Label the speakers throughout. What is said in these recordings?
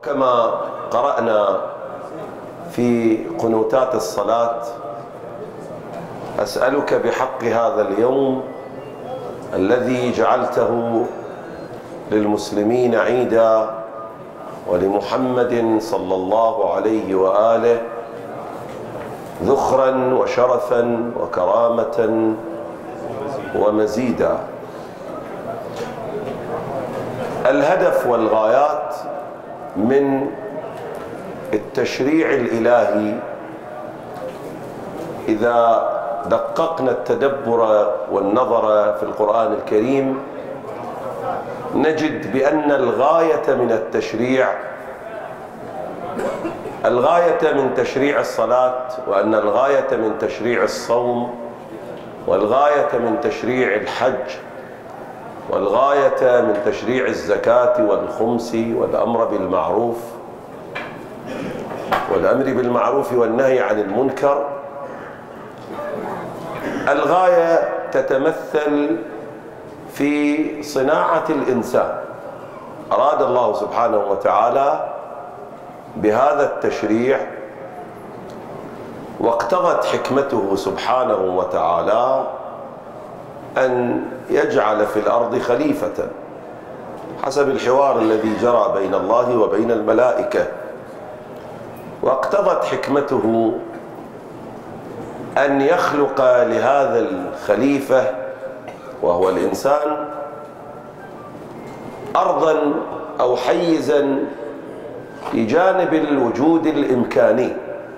Speaker 1: كما قرأنا في قنوتات الصلاة: أسألك بحق هذا اليوم الذي جعلته للمسلمين عيدا ولمحمد صلى الله عليه وآله ذخرا وشرفا وكرامة ومزيدا. الهدف والغايات من التشريع الإلهي إذا دققنا التدبر والنظر في القرآن الكريم نجد بأن الغاية من تشريع الصلاة، وأن الغاية من تشريع الصوم، والغاية من تشريع الحج، والغاية من تشريع الزكاة والخمس والأمر بالمعروف والنهي عن المنكر، الغاية تتمثل في صناعة الإنسان. أراد الله سبحانه وتعالى بهذا التشريع واقتضت حكمته سبحانه وتعالى أن يجعل في الأرض خليفة حسب الحوار الذي جرى بين الله وبين الملائكة، واقتضت حكمته أن يخلق لهذا الخليفة وهو الإنسان أرضا أو حيزا في جانب الوجود الإمكاني،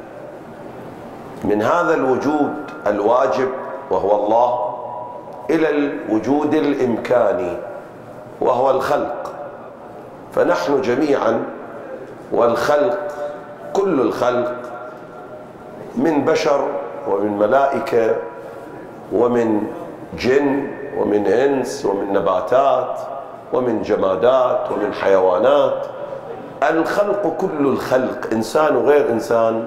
Speaker 1: من هذا الوجود الواجب وهو الله إلى الوجود الإمكاني وهو الخلق. فنحن جميعا والخلق كل الخلق من بشر ومن ملائكة ومن جن ومن إنس ومن نباتات ومن جمادات ومن حيوانات، الخلق كل الخلق إنسان وغير إنسان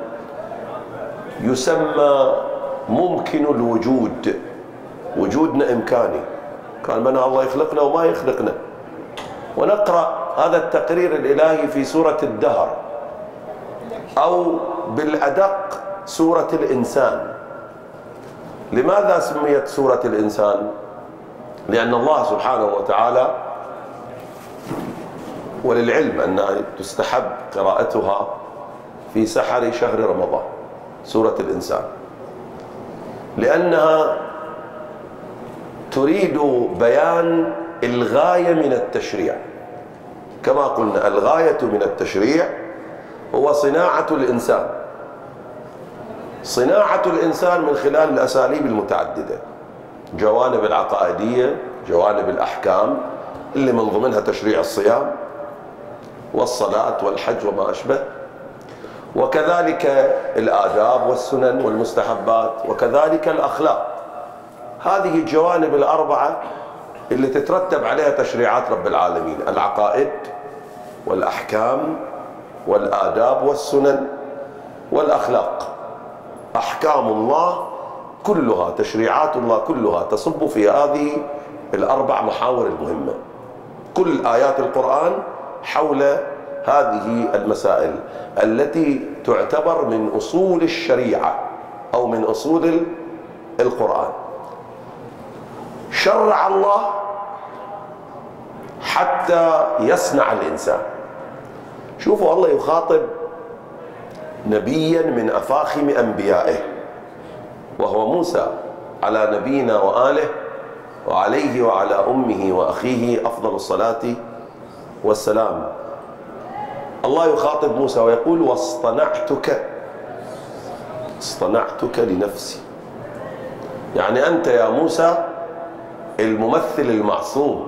Speaker 1: يسمى ممكن الوجود. وجودنا إمكاني، كان منها الله يخلقنا وما يخلقنا. ونقرأ هذا التقرير الإلهي في سورة الدهر، أو بالأدق سورة الإنسان. لماذا سميت سورة الإنسان؟ لأن الله سبحانه وتعالى، وللعلم أنها تستحب قراءتها في سحر شهر رمضان، سورة الإنسان، لأنها تريد بيان الغاية من التشريع. كما قلنا الغاية من التشريع هو صناعة الإنسان، صناعة الإنسان من خلال الأساليب المتعددة، جوانب العقائدية، جوانب الأحكام اللي من ضمنها تشريع الصيام والصلاة والحج وما أشبه، وكذلك الآداب والسنن والمستحبات، وكذلك الأخلاق. هذه الجوانب الأربعة اللي تترتب عليها تشريعات رب العالمين: العقائد والأحكام والآداب والسنن والأخلاق. أحكام الله كلها، تشريعات الله كلها تصب في هذه الأربع محاور المهمة. كل آيات القرآن حول هذه المسائل التي تعتبر من أصول الشريعة أو من أصول القرآن. شرع الله حتى يصنع الإنسان. شوفوا، الله يخاطب نبيا من أفاخم أنبيائه وهو موسى على نبينا وآله وعليه وعلى أمه وأخيه أفضل الصلاة والسلام. الله يخاطب موسى ويقول: واصطنعتك لنفسي. يعني أنت يا موسى الممثل المعصوم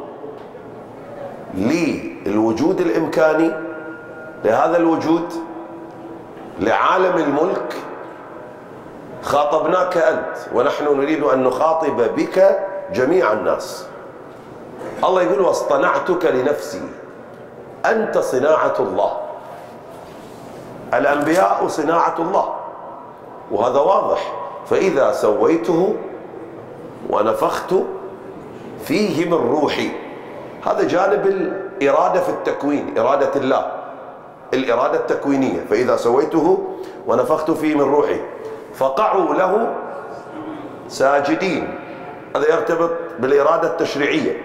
Speaker 1: للوجود الإمكاني، لهذا الوجود، لعالم الملك. خاطبناك أنت، ونحن نريد أن نخاطب بك جميع الناس. الله يقول: واصطنعتك لنفسي. أنت صناعة الله، الأنبياء صناعة الله، وهذا واضح. فإذا سويته ونفخت فيه من روحي، هذا جانب الإرادة في التكوين، إرادة الله. الإرادة التكوينية. فإذا سويته ونفخت فيه من روحي فقعوا له ساجدين، هذا يرتبط بالإرادة التشريعية.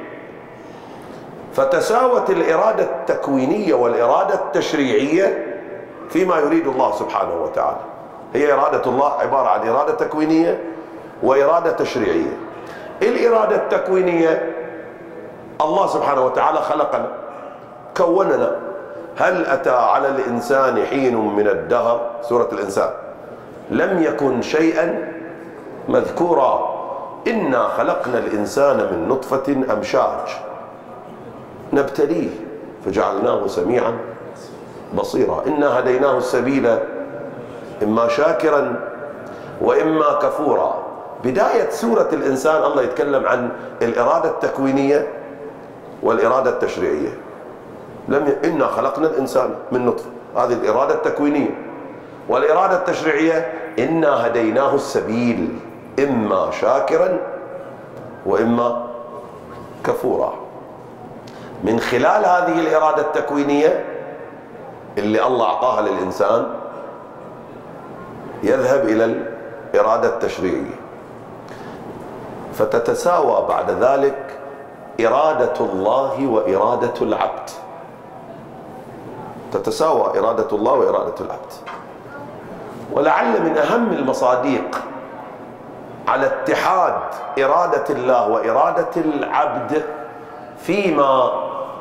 Speaker 1: فتساوت الإرادة التكوينية والإرادة التشريعية فيما يريد الله سبحانه وتعالى. هي إرادة الله عبارة عن إرادة تكوينية وإرادة تشريعية. الإرادة التكوينية الله سبحانه وتعالى خلقنا، كوننا. هل أتى على الإنسان حين من الدهر، سورة الإنسان، لم يكن شيئا مذكورا. إنا خلقنا الإنسان من نطفة أمشاج نبتليه فجعلناه سميعا بصيرا. إنا هديناه السبيل إما شاكرا وإما كفورا. بداية سورة الإنسان الله يتكلم عن الإرادة التكوينية والإرادة التشريعية. إنا خلقنا الإنسان من نطفة، هذه الإرادة التكوينية. والإرادة التشريعية إنا هديناه السبيل إما شاكرا وإما كفورا. من خلال هذه الإرادة التكوينية اللي الله أعطاها للإنسان يذهب إلى الإرادة التشريعية، فتتساوى بعد ذلك إرادة الله وإرادة العبد. تتساوى إرادة الله وإرادة العبد. ولعل من أهم المصادق على اتحاد إرادة الله وإرادة العبد فيما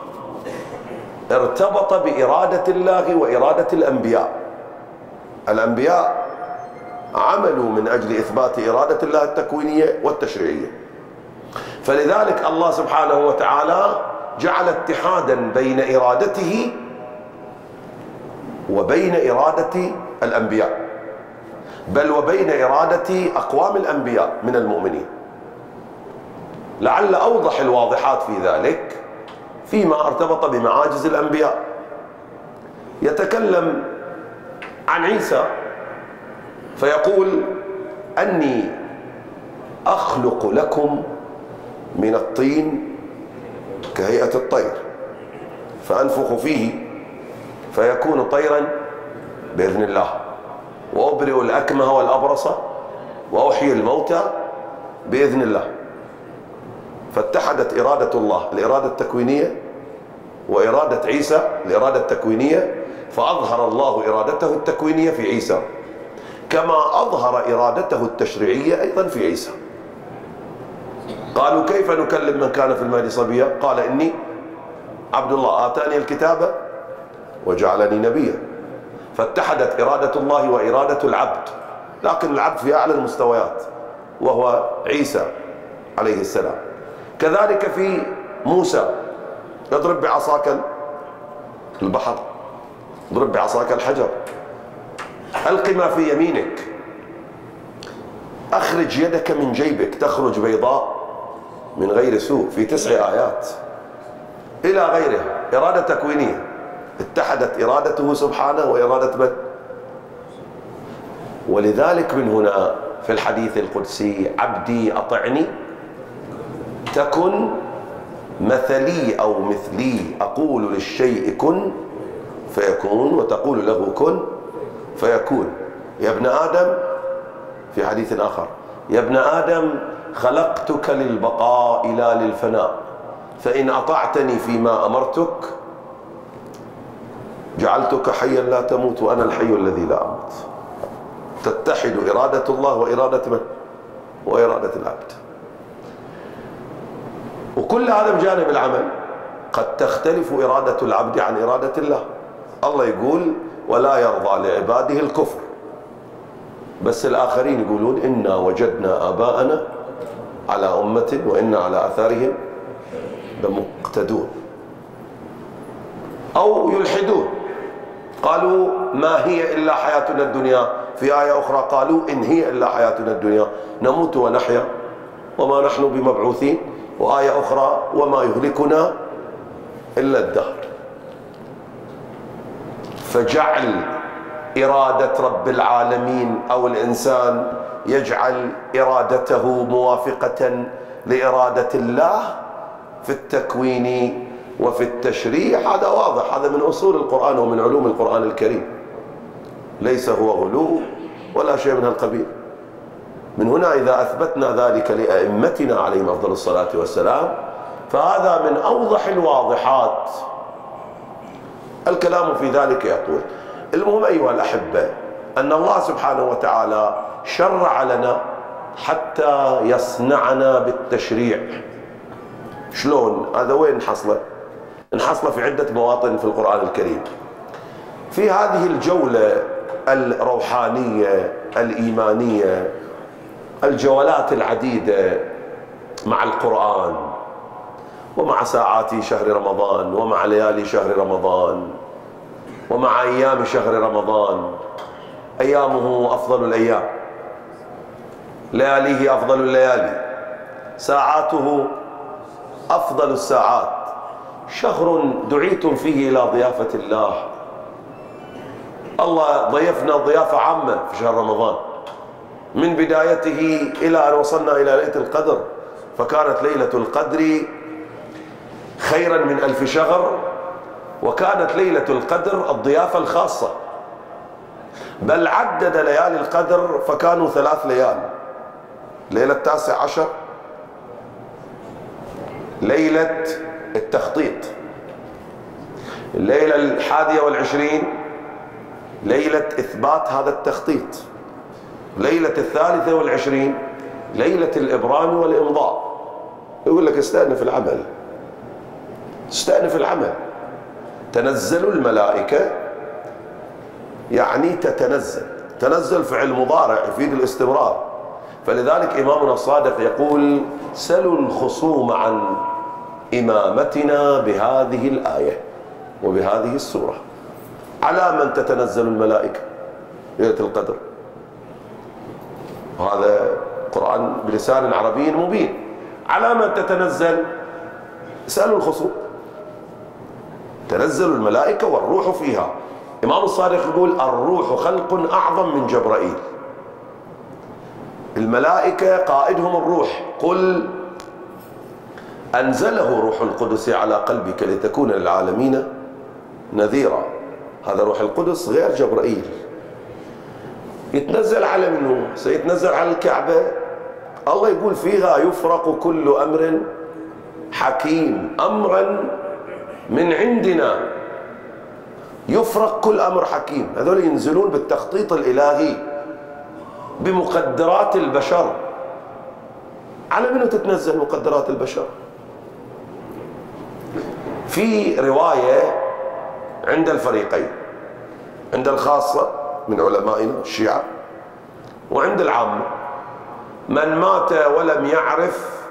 Speaker 1: ارتبط بإرادة الله وإرادة الأنبياء. الأنبياء عملوا من أجل إثبات إرادة الله التكوينية والتشريعية، فلذلك الله سبحانه وتعالى جعل اتحادا بين إرادته وبين إرادة الأنبياء، بل وبين إرادة أقوام الأنبياء من المؤمنين. لعل أوضح الواضحات في ذلك فيما ارتبط بمعاجز الأنبياء. يتكلم عن عيسى فيقول أني أخلق لكم من الطين كهيئة الطير فأنفخ فيه فيكون طيرا بإذن الله، وأبرئ الأكمه والأبرص وأحيي الموتى بإذن الله. فاتحدت إرادة الله الإرادة التكوينية وإرادة عيسى الإرادة التكوينية، فأظهر الله إرادته التكوينية في عيسى كما أظهر إرادته التشريعية أيضا في عيسى. قالوا كيف نكلم من كان في المهد صبيا؟ قال إني عبد الله آتاني الكتاب وجعلني نبيا. فاتحدت إرادة الله وإرادة العبد، لكن العبد في أعلى المستويات وهو عيسى عليه السلام. كذلك في موسى اضرب بعصاك البحر، اضرب بعصاك الحجر، ألق ما في يمينك، أخرج يدك من جيبك تخرج بيضاء من غير سوء، في 9 آيات إلى غيرها. إرادة تكوينية اتحدت إرادته سبحانه وإرادة من؟ ولذلك من هنا في الحديث القدسي عبدي أطعني تكن مثلي أو مثلي، أقول للشيء كن فيكون وتقول له كن فيكون. يا ابن آدم، في حديث آخر، يا ابن آدم خلقتك للبقاء لا للفناء، فإن أطعتني فيما أمرتك جعلتك حيا لا تموت وأنا الحي الذي لا أموت. تتحد إرادة الله وإرادة من؟ وإرادة العبد. وكل هذا بجانب العمل. قد تختلف إرادة العبد عن إرادة الله. الله يقول ولا يرضى لعباده الكفر، بس الآخرين يقولون إنا وجدنا آباءنا على أمة وإنا على آثارهم لمقتدون. أو يلحدون، قالوا ما هي إلا حياتنا الدنيا، في آية أخرى قالوا إن هي إلا حياتنا الدنيا نموت ونحيا وما نحن بمبعوثين، وآية أخرى وما يهلكنا إلا الدهر. فجعل إرادة رب العالمين أو الإنسان يجعل إرادته موافقة لإرادة الله في التكوين وفي التشريع هذا واضح، هذا من أصول القرآن ومن علوم القرآن الكريم، ليس هو غلو ولا شيء من القبيل. من هنا إذا أثبتنا ذلك لأئمتنا عليهم أفضل الصلاة والسلام فهذا من أوضح الواضحات. الكلام في ذلك يطول. المهم أيها الأحبة أن الله سبحانه وتعالى شرع لنا حتى يصنعنا بالتشريع. شلون؟ هذا وين نحصله؟ نحصله في عدة مواطن في القرآن الكريم. في هذه الجولة الروحانية الإيمانية، الجولات العديدة مع القرآن ومع ساعات شهر رمضان ومع ليالي شهر رمضان ومع أيام شهر رمضان، أيامه أفضل الأيام، لياليه أفضل الليالي، ساعاته أفضل الساعات، شهر دعيتم فيه إلى ضيافة الله. الله ضيفنا ضيافة عامة في شهر رمضان من بدايته إلى أن وصلنا إلى ليلة القدر، فكانت ليلة القدر خيرا من 1000 شهر، وكانت ليلة القدر الضيافة الخاصة، بل عدد ليالي القدر فكانوا 3 ليال: ليلة 19، ليلة التخطيط، الليلة 21 ليلة إثبات هذا التخطيط، ليلة 23 ليلة الإبرام والإمضاء. يقول لك استأنف العمل، استأنف العمل. تنزل الملائكة يعني تتنزل، تنزل فعل مضارع يفيد الاستمرار، فلذلك إمامنا الصادق يقول: سلوا الخصوم عن إمامتنا بهذه الآية وبهذه السورة. على من تتنزل الملائكة ليلة القدر؟ وهذا قرآن بلسان عربي مبين. على من تتنزل؟ سألوا الخصوم. تنزل الملائكة والروح فيها. إمام الصادق يقول: الروح خلق أعظم من جبرائيل. الملائكة قائدهم الروح. قل أنزله روح القدس على قلبك لتكون للعالمين نذيرا. هذا روح القدس غير جبرائيل. يتنزل على منه؟ سيتنزل على الكعبة. الله يقول فيها: يفرق كل أمر حكيم، أمرا من عندنا. يفرق كل أمر حكيم. هذول ينزلون بالتخطيط الإلهي بمقدرات البشر. على منه تتنزل مقدرات البشر؟ في رواية عند الفريقين، عند الخاصة من علمائنا الشيعة وعند العامة: من مات ولم يعرف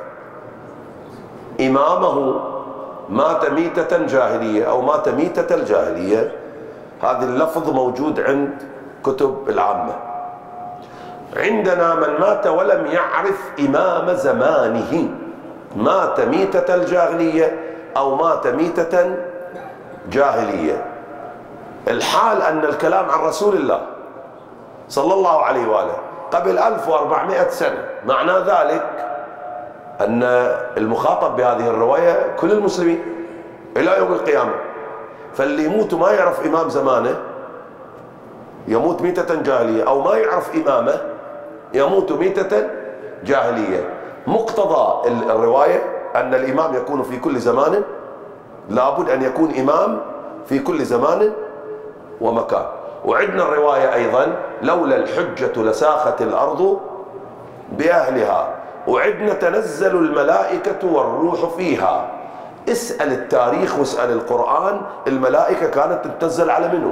Speaker 1: إمامه مات ميتة جاهلية أو مات ميتة الجاهلية. هذا اللفظ موجود عند كتب العامة. عندنا: من مات ولم يعرف إمام زمانه مات ميتة الجاهلية أو مات ميتة جاهلية. الحال أن الكلام عن رسول الله صلى الله عليه وآله قبل 1400 سنة. معنى ذلك أن المخاطب بهذه الرواية كل المسلمين إلى يوم القيامة. فاللي يموت ما يعرف إمام زمانه يموت ميتة جاهلية، أو ما يعرف إمامه يموت ميتة جاهلية. مقتضى الرواية أن الإمام يكون في كل زمان، لابد أن يكون إمام في كل زمان ومكان. وعندنا الرواية أيضا: لولا الحجة لساخت الأرض بأهلها. وعندنا: تنزل الملائكة والروح فيها. اسأل التاريخ واسأل القرآن، الملائكة كانت تنزل على منه؟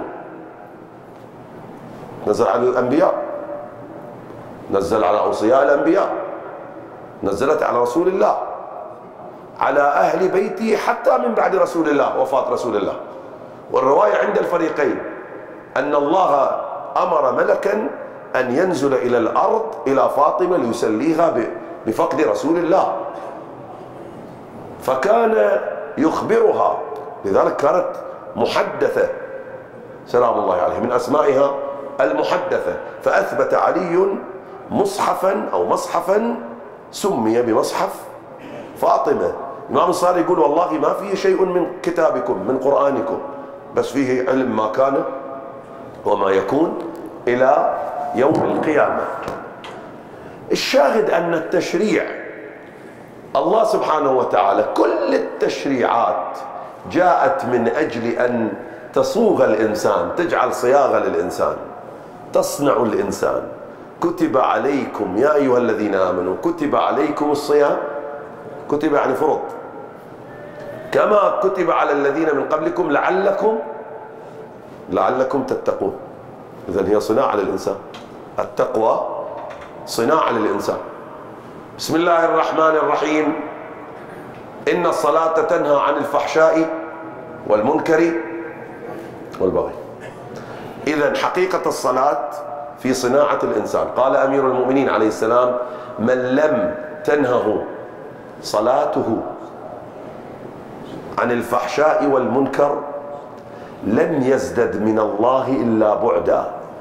Speaker 1: نزل على الأنبياء، نزل على أوصياء الأنبياء، نزلت على رسول الله، على أهل بيته حتى من بعد رسول الله، وفاة رسول الله. والرواية عند الفريقين أن الله أمر ملكا أن ينزل إلى الأرض إلى فاطمة ليسليها بفقد رسول الله، فكان يخبرها. لذلك كانت محدثة سلام الله عليه، من أسمائها المحدثة. فأثبت علي مصحفا أو مصحفا سمي بمصحف فاطمة. الإمام الصادق يقول والله ما فيه شيء من كتابكم من قرآنكم، بس فيه علم ما كان وما يكون إلى يوم القيامة. الشاهد أن التشريع الله سبحانه وتعالى كل التشريعات جاءت من أجل أن تصوغ الإنسان، تجعل صياغة للإنسان، تصنع الإنسان. كتب عليكم يا أيها الذين آمنوا كتب عليكم الصيام، كتب يعني فرض، كما كتب على الذين من قبلكم لعلكم تتقون. إذن هي صناعة للإنسان، التقوى صناعة للإنسان. بسم الله الرحمن الرحيم. إن الصلاة تنهى عن الفحشاء والمنكر والبغي. إذن حقيقة الصلاة في صناعة الإنسان. قال أمير المؤمنين عليه السلام: من لم تنهه صلاته عن الفحشاء والمنكر لم يزدد من الله إلا بعدا.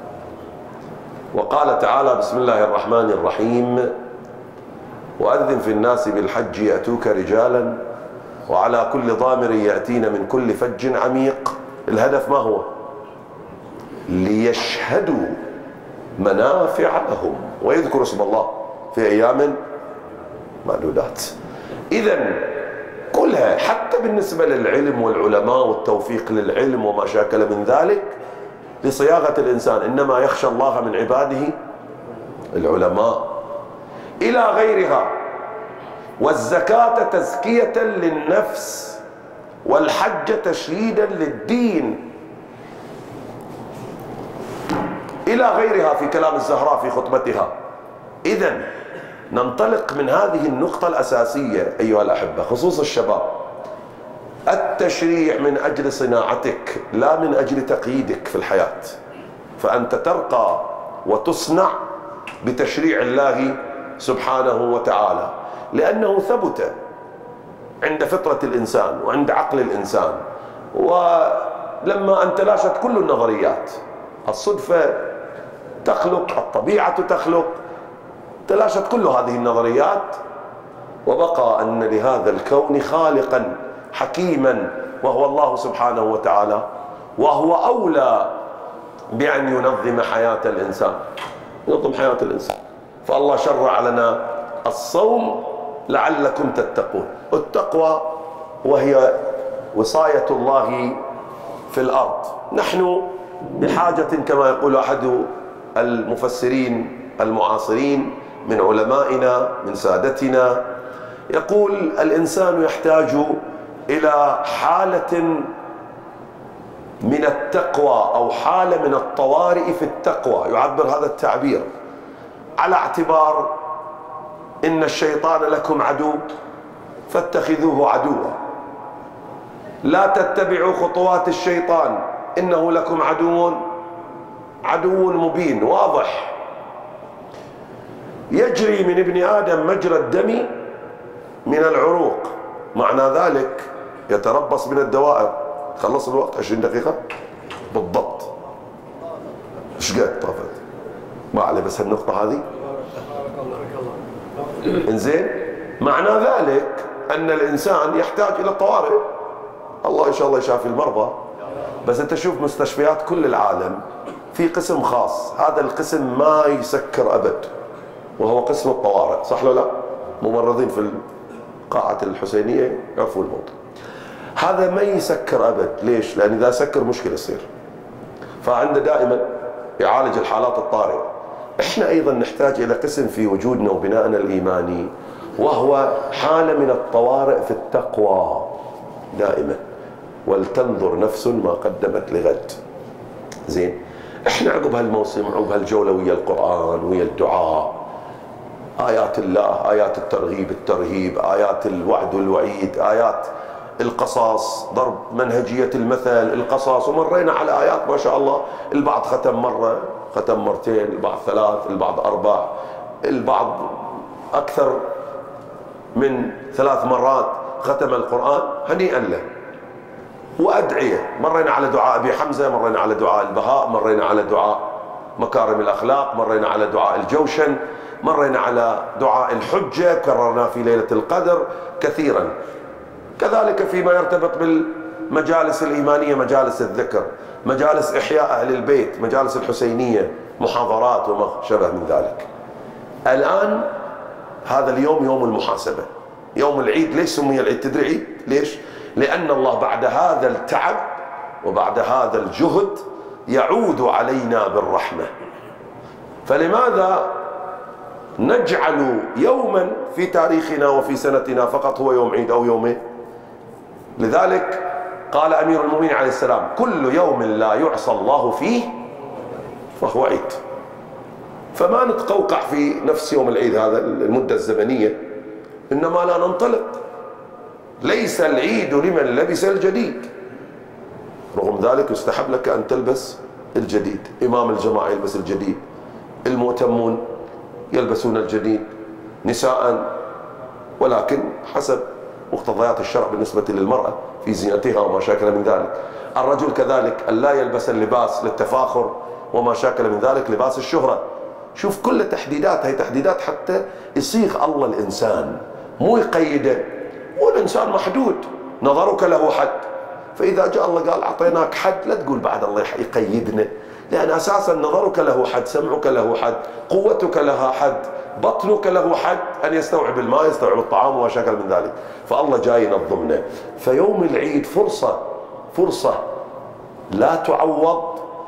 Speaker 1: وقال تعالى: بسم الله الرحمن الرحيم: وأذن في الناس بالحج يأتوك رجالا وعلى كل ضامر يأتين من كل فج عميق. الهدف ما هو؟ ليشهدوا منافع لهم ويذكروا اسم الله في أيام معدودات. إذن كلها حتى بالنسبة للعلم والعلماء والتوفيق للعلم وما شاكل من ذلك لصياغة الإنسان، إنما يخشى الله من عباده العلماء، إلى غيرها. والزكاة تزكية للنفس، والحج تشييدا للدين، إلى غيرها في كلام الزهراء في خطبتها. إذن ننطلق من هذه النقطة الأساسية أيها الأحبة، خصوص الشباب. التشريع من أجل صناعتك لا من أجل تقييدك في الحياة، فأنت ترقى وتصنع بتشريع الله سبحانه وتعالى، لأنه ثبت عند فطرة الإنسان وعند عقل الإنسان. ولما أن تلاشت كل النظريات، الصدفة تخلق، الطبيعة تخلق، تلاشت كل هذه النظريات، وبقى أن لهذا الكون خالقا حكيما وهو الله سبحانه وتعالى، وهو أولى بأن ينظم حياة الإنسان، ينظم حياة الإنسان. فالله شرع لنا الصوم لعلكم تتقون. التقوى وهي وصاية الله في الأرض. نحن بحاجة كما يقول أحد المفسرين المعاصرين من علمائنا من سادتنا، يقول الإنسان يحتاج إلى حالة من التقوى أو حالة من الطوارئ في التقوى، يعبر هذا التعبير على اعتبار إن الشيطان لكم عدو فاتخذوه عدوا، لا تتبعوا خطوات الشيطان إنه لكم عدو مبين واضح. يجري من ابن آدم مجرى الدم من العروق، معنى ذلك يتربص من الدوائر. خلص الوقت 20 دقيقة بالضبط. ايش قد طافت؟ ما عليه، بس هالنقطة هذه انزين. معنى ذلك أن الإنسان يحتاج إلى الطوارئ. الله إن شاء الله يشافي المرضى، بس أنت شوف مستشفيات كل العالم في قسم خاص، هذا القسم ما يسكر أبد، وهو قسم الطوارئ، صح ولا لا؟ ممرضين في قاعة الحسينية يعرفوا الموضوع. هذا ما يسكر أبد. ليش؟ لأن إذا سكر مشكلة تصير، فعنده دائما يعالج الحالات الطارئة. إحنا أيضا نحتاج إلى قسم في وجودنا وبنائنا الإيماني، وهو حالة من الطوارئ في التقوى دائما. ولتنظر نفس ما قدمت لغد. زين، إحنا عقب هالموسم، عقب هالجولة ويا القرآن ويا الدعاء، آيات الله، آيات الترغيب الترهيب، آيات الوعد والوعيد، آيات القصص، ضرب منهجية المثل، القصص، ومرينا على آيات ما شاء الله. البعض ختم مرة، ختم مرتين، البعض ثلاث، البعض أربع، البعض أكثر من 3 مرات ختم القرآن، هنيئا له. وأدعية، مرينا على دعاء أبي حمزة، مرينا على دعاء البهاء، مرينا على دعاء مكارم الأخلاق، مرينا على دعاء الجوشن، مرينا على دعاء الحجة، كررنا في ليلة القدر كثيرا. كذلك فيما يرتبط بالمجالس الإيمانية، مجالس الذكر، مجالس إحياء أهل البيت، مجالس الحسينية، محاضرات وما شابه من ذلك. الآن هذا اليوم يوم المحاسبة، يوم العيد. ليش سمي العيد؟ تدري عيد ليش؟ لأن الله بعد هذا التعب وبعد هذا الجهد يعود علينا بالرحمة. فلماذا نجعل يوما في تاريخنا وفي سنتنا فقط هو يوم عيد أو يومين؟ لذلك قال أمير المؤمنين عليه السلام: كل يوم لا يعصى الله فيه فهو عيد. فما نتقوقع في نفس يوم العيد هذا المدة الزمنية، إنما لا ننطلق. ليس العيد لمن لبس الجديد، رغم ذلك يستحب لك أن تلبس الجديد. إمام الجماعة يلبس الجديد، المؤتمون يلبسون الجديد، نساء، ولكن حسب مقتضيات الشرع بالنسبة للمرأة في زينتها وما شاكل من ذلك. الرجل كذلك ألا يلبس اللباس للتفاخر وما شاكل من ذلك، لباس الشهرة. شوف كل تحديدات، هي تحديدات حتى يصيغ الله الإنسان، مو يقيده. والإنسان محدود، نظرك له حد. فإذا جاء الله قال أعطيناك حد، لا تقول بعد الله يقيدنا، لأن أساسا نظرك له حد، سمعك له حد، قوتك لها حد، بطنك له حد أن يستوعب الماء، يستوعب الطعام وما شاكل من ذلك. فالله جاي ينظمنا. فيوم العيد فرصة لا تعوض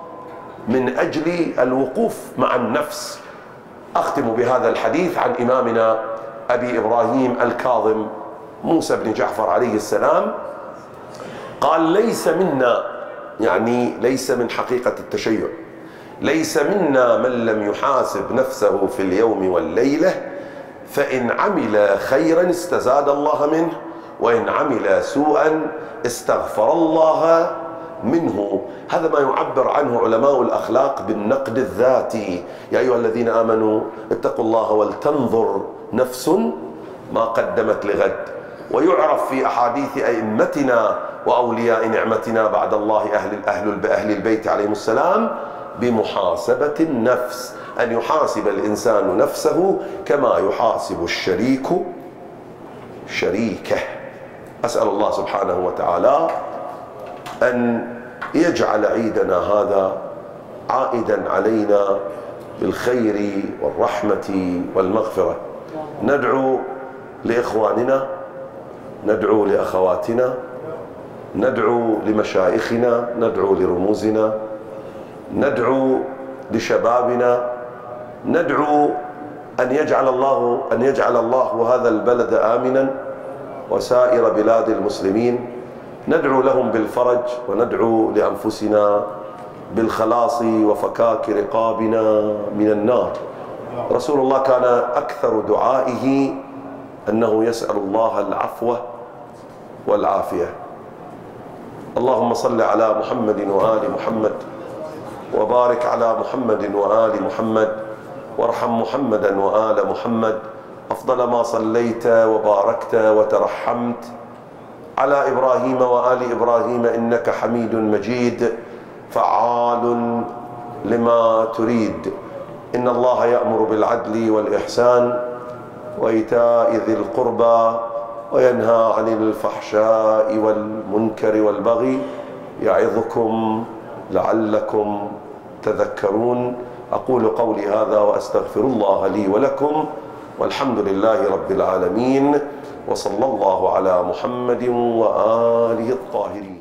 Speaker 1: من أجل الوقوف مع النفس. أختم بهذا الحديث عن إمامنا أبي إبراهيم الكاظم موسى بن جعفر عليه السلام. قال: ليس منا، يعني ليس من حقيقة التشيع، ليس منا من لم يحاسب نفسه في اليوم والليلة، فإن عمل خيرا استزاد الله منه، وإن عمل سوءا استغفر الله منه. هذا ما يعبر عنه علماء الأخلاق بالنقد الذاتي. يا أيها الذين آمنوا اتقوا الله ولتنظر نفس ما قدمت لغد. ويعرف في أحاديث أئمتنا وأولياء نعمتنا بعد الله أهل البيت عليهم السلام بمحاسبة النفس، أن يحاسب الإنسان نفسه كما يحاسب الشريك شريكه. أسأل الله سبحانه وتعالى أن يجعل عيدنا هذا عائدا علينا بالخير والرحمة والمغفرة. ندعو لإخواننا، ندعو لأخواتنا، ندعو لمشايخنا، ندعو لرموزنا، ندعو لشبابنا، ندعو أن يجعل الله هذا البلد آمنا وسائر بلاد المسلمين. ندعو لهم بالفرج، وندعو لأنفسنا بالخلاص وفكاك رقابنا من النار. رسول الله كان أكثر دعائه أنه يسأل الله العفو والعافية. اللهم صل على محمد وآل محمد، وبارك على محمد وآل محمد، وارحم محمدا وآل محمد أفضل ما صليت وباركت وترحمت على إبراهيم وآل إبراهيم إنك حميد مجيد فعال لما تريد. إن الله يأمر بالعدل والإحسان وإيتاء ذي القربى وينهى عن الفحشاء والمنكر والبغي يعظكم لعلكم تذكرون. أقول قولي هذا وأستغفر الله لي ولكم، والحمد لله رب العالمين، وصلى الله على محمد وآله الطاهرين.